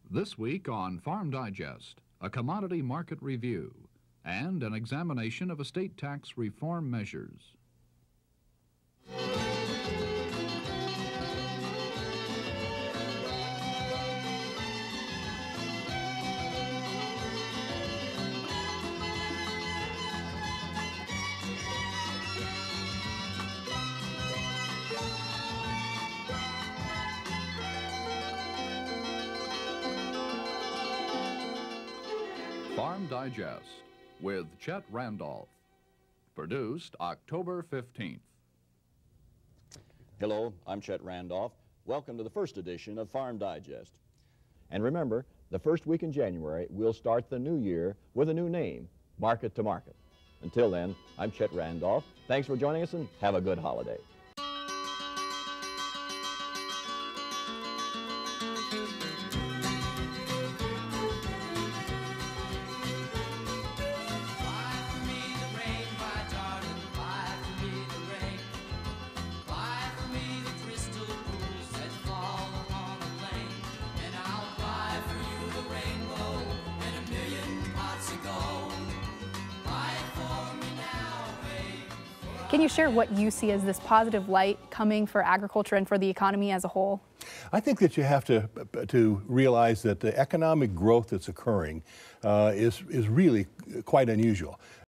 This week on Farm Digest, a commodity market review and an examination of estate tax reform measures. Farm Digest with Chet Randolph. Produced October 15th. Hello, I'm Chet Randolph. Welcome to the first edition of Farm Digest. And remember, the first week in January, we'll start the new year with a new name, Market to Market. Until then, I'm Chet Randolph. Thanks for joining us and have a good holiday. Can you share what you see as this positive light coming for agriculture and for the economy as a whole? I think that you have to realize that the economic growth that's occurring is really quite unusual.